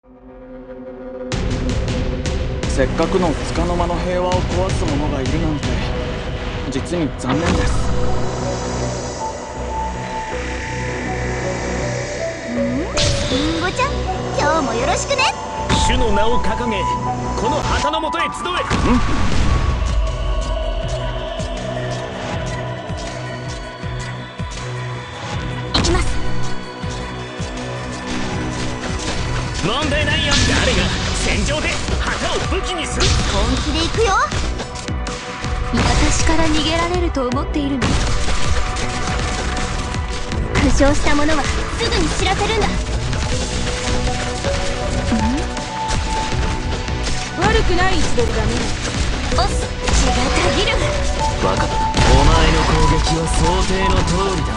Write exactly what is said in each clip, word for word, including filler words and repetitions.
せっかくの束の間の平和を壊す者がいるなんて実に残念です。 リンゴちゃん、今日もよろしくね。 主の名を掲げ、この旗のもとへ集え。うん。 行きます。 問題ないよ。誰が戦場で旗を武器にする？ 本気で行くよ。 私から逃げられると思っているの？ 負傷した者はすぐに知らせるんだ。 悪くない一族だね。 おっ、血がたぎる。 バカだ。お前の攻撃は想定の通りだ。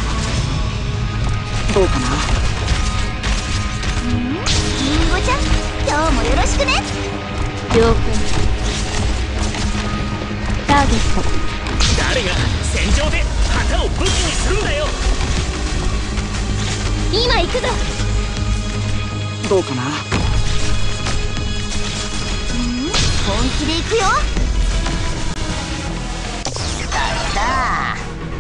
どうかな。 リンゴちゃん、今日もよろしくね。 了解。ターゲット。 誰が戦場で旗を武器にするんだよ。 今行くぞ。 どうかな。 本気で行くよ。誰だ。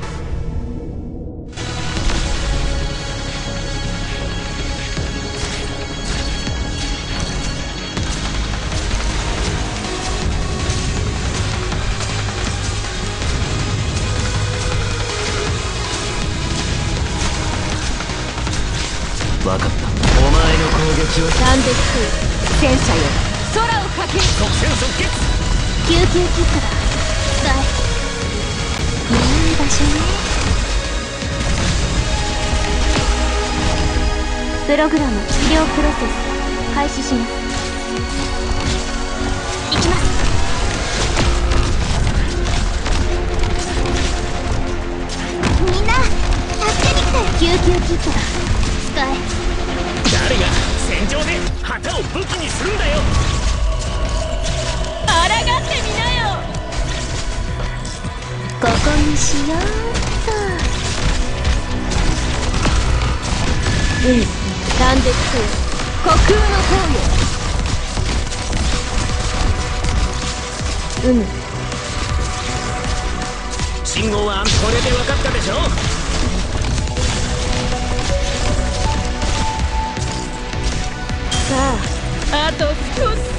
分かった。お前の攻撃をサンデック戦車よ、空をかける。 即戦即決。 救急キットだ。使え。いい場所ね。 プログラム治療プロセス開始します。 行きます。みんな助けに来たよ。 救急キットだ。 使え。 誰が戦場で旗を武器にするんだよ。 抗ってみなよ。 ここにしようっと。 うん、サンデック虚空の塔よ。うむ。 信号はこれで分かったでしょ。 さあ、あと少し。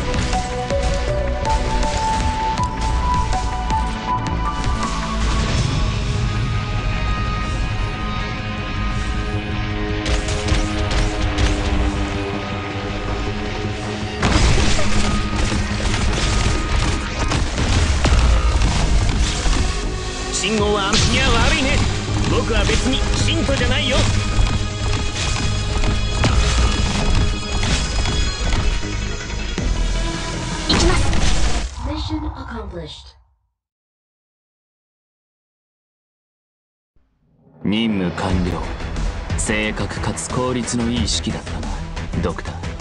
信号はいや悪いね。僕は別に信徒じゃないよ。 行きます。 Mission accomplished. 任務完了。正確かつ効率のいい式だったな、ドクター。